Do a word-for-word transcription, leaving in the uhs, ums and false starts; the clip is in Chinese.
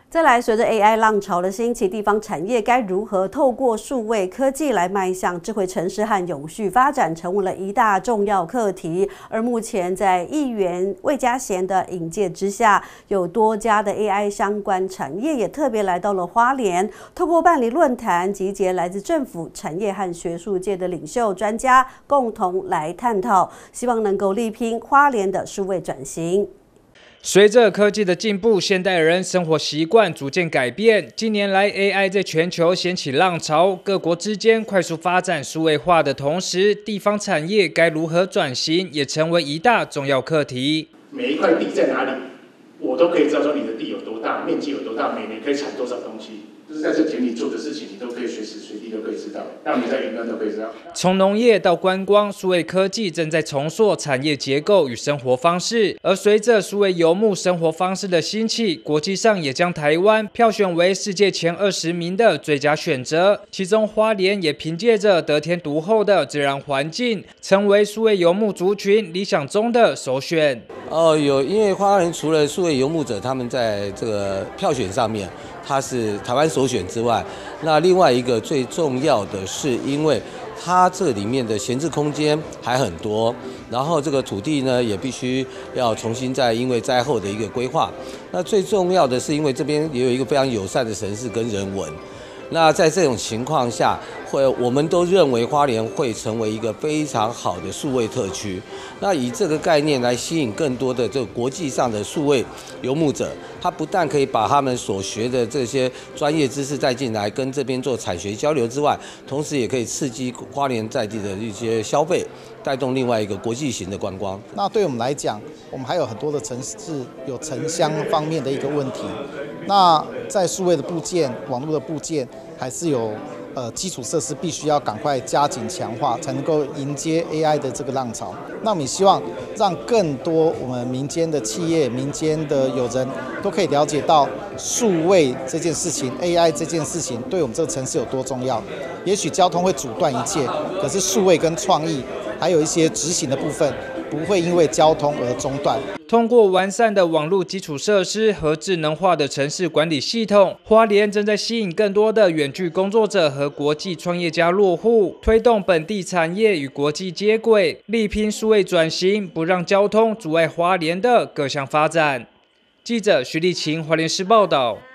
再来，随着 A I 浪潮的兴起，地方产业该如何透过数位科技来迈向智慧城市和永续发展，成为了一大重要课题。而目前在议员魏家贤的引介之下，有多家的 A I 相关产业也特别来到了花莲，透过办理论坛，集结来自政府、产业和学术界的领袖专家，共同来探讨，希望能够力拼花莲的数位转型。 随着科技的进步，现代人生活习惯逐渐改变。近年来 ，A I 在全球掀起浪潮，各国之间快速发展数位化的同时，地方产业该如何转型，也成为一大重要课题。 每一块地在哪里，我都可以知道说你的地有多大，面积有多大，每年可以产多少东西。就是在这田里做的事情，你都可以随时随地都可以知道，让你在云端都可以知道。 从农业到观光，数位科技正在重塑产业结构与生活方式。而随着数位游牧生活方式的兴起，国际上也将台湾票选为世界前二十名的最佳选择。其中花莲也凭借着得天独厚的自然环境，成为数位游牧族群理想中的首选。 哦，有，因为花莲除了数位游牧者，他们在这个票选上面，它是台湾首选之外，那另外一个最重要的是，因为它这里面的闲置空间还很多，然后这个土地呢也必须要重新再因为灾后的一个规划。那最重要的是，因为这边也有一个非常友善的城市跟人文。那在这种情况下，会我们都认为花莲会成为一个非常好的数位特区。那以这个概念来吸引更多的这个国际上的数位游牧者，他不但可以把他们所学的这些专业知识带进来，跟这边做产学交流之外，同时也可以刺激花莲在地的一些消费，带动另外一个国际型的观光。 那对我们来讲，我们还有很多的城市有城乡方面的一个问题。那在数位的部件、网络的部件，还是有呃基础设施必须要赶快加紧强化，才能够迎接 A I 的这个浪潮。那我们也希望让更多我们民间的企业、民间的友人都可以了解到数位这件事情、A I 这件事情对我们这个城市有多重要。也许交通会阻断一切，可是数位跟创意，还有一些执行的部分，不会因为交通而中断。 通过完善的网络基础设施和智能化的城市管理系统，花莲正在吸引更多的远距工作者和国际创业家落户，推动本地产业与国际接轨，力拼数位转型，不让交通阻碍花莲的各项发展。记者徐立琴，花莲市报道。